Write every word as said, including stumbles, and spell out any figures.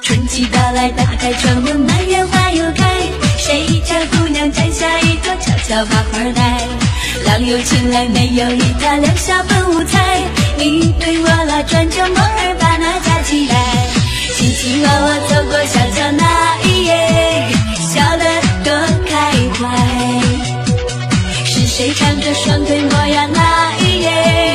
春季到来，打开窗门，满园花又开。谁家姑娘摘下一朵，悄悄把花戴。郎有情来，妹有意，他两下分五彩。你对我啦，转着梦儿把那家期待。卿卿我我走过小桥那一夜，笑得多开怀。是谁唱着双腿模样那一夜？